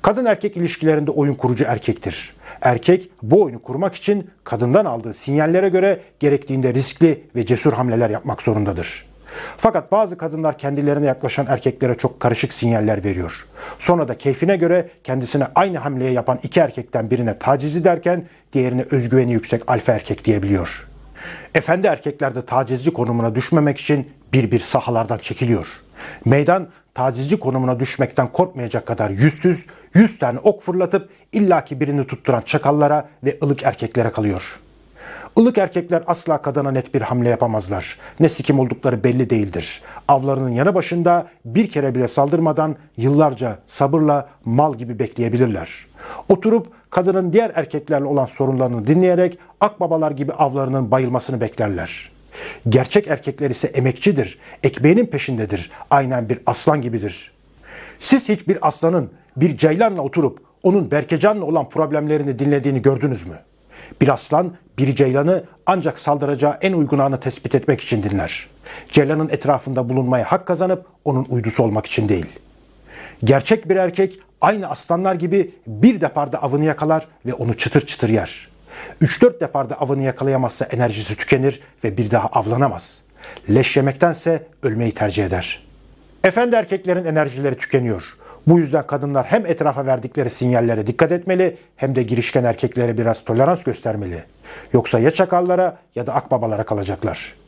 Kadın erkek ilişkilerinde oyun kurucu erkektir. Erkek bu oyunu kurmak için kadından aldığı sinyallere göre gerektiğinde riskli ve cesur hamleler yapmak zorundadır. Fakat bazı kadınlar kendilerine yaklaşan erkeklere çok karışık sinyaller veriyor. Sonra da keyfine göre kendisine aynı hamleyi yapan iki erkekten birine tacizi derken diğerine özgüveni yüksek alfa erkek diyebiliyor. Efendi erkekler de tacizci konumuna düşmemek için bir sahalardan çekiliyor. Meydan tacizci konumuna düşmekten korkmayacak kadar yüzsüz, 100 tane ok fırlatıp illaki birini tutturan çakallara ve ılık erkeklere kalıyor. Ilık erkekler asla kadına net bir hamle yapamazlar. Ne sikim oldukları belli değildir. Avlarının yanı başında bir kere bile saldırmadan yıllarca sabırla mal gibi bekleyebilirler. Oturup kadının diğer erkeklerle olan sorunlarını dinleyerek akbabalar gibi avlarının bayılmasını beklerler. Gerçek erkekler ise emekçidir, ekmeğinin peşindedir, aynen bir aslan gibidir. Siz hiç bir aslanın bir ceylanla oturup onun Berkecan'la olan problemlerini dinlediğini gördünüz mü? Bir aslan bir ceylanı ancak saldıracağı en uygun anı tespit etmek için dinler. Ceylanın etrafında bulunmaya hak kazanıp onun uydusu olmak için değil. Gerçek bir erkek aynı aslanlar gibi bir deparda avını yakalar ve onu çıtır çıtır yer. 3-4 deparda avını yakalayamazsa enerjisi tükenir ve bir daha avlanamaz. Leş yemektense ölmeyi tercih eder. Efendi erkeklerin enerjileri tükeniyor. Bu yüzden kadınlar hem etrafa verdikleri sinyallere dikkat etmeli hem de girişken erkeklere biraz tolerans göstermeli. Yoksa ya çakallara ya da akbabalara kalacaklar.